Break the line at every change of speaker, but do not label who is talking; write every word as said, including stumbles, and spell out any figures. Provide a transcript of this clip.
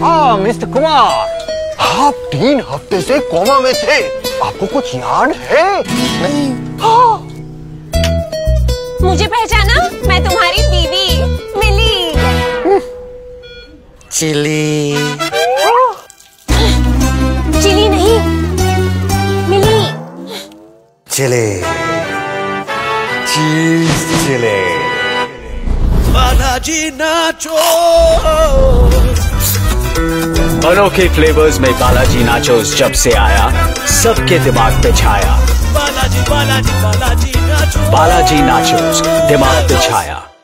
हाँ मिस्टर कुमार, आप तीन हफ्ते से कोमा में थे, आपको कुछ याद है? नहीं। हाँ।
मुझे पहचाना? मैं तुम्हारी बीवी मिली।
चिली।
चिली नहीं, मिली।
Chilli. Cheese chilli.
Balaji nacho.
अनोखे फ्लेवर्स में बालाजी नाचोस जब से आया, सबके दिमाग पे छाया।
बालाजी बालाजी बालाजी नाचो।
बालाजी नाचोस दिमाग पे छाया।